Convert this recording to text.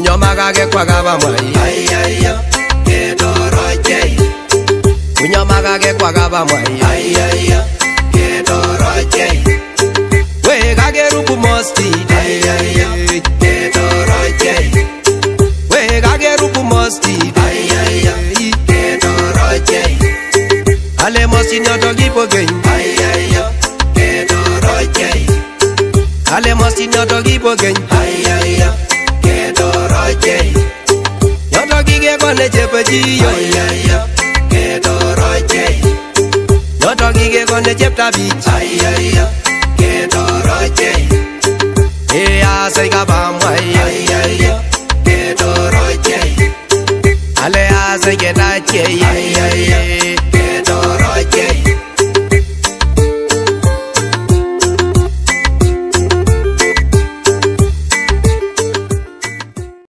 Nyamaga ge kwagaba mwai. Ay ay ay, que toroche. Nyamaga ge kwagaba mwai. Ay ay ay, que toroche. We gage rupu mosti. Ay ay ay, que toroche. We gage rupu mosti. Ay ay ay, que toroche. Ale mosti nyoto gipo gen. Ay ay ay, que toroche. Ale mosti nyoto gipo gen. Ay ay ay, que toroche. Nyoto gige kone chepeji yo. Ay ay ay, que toroche. Nyoto gige kone chepta beach. Ay ay ay, que toroche. Ya say gaba mwai. Ay ay ay, que toroche. Ale ya say gedache.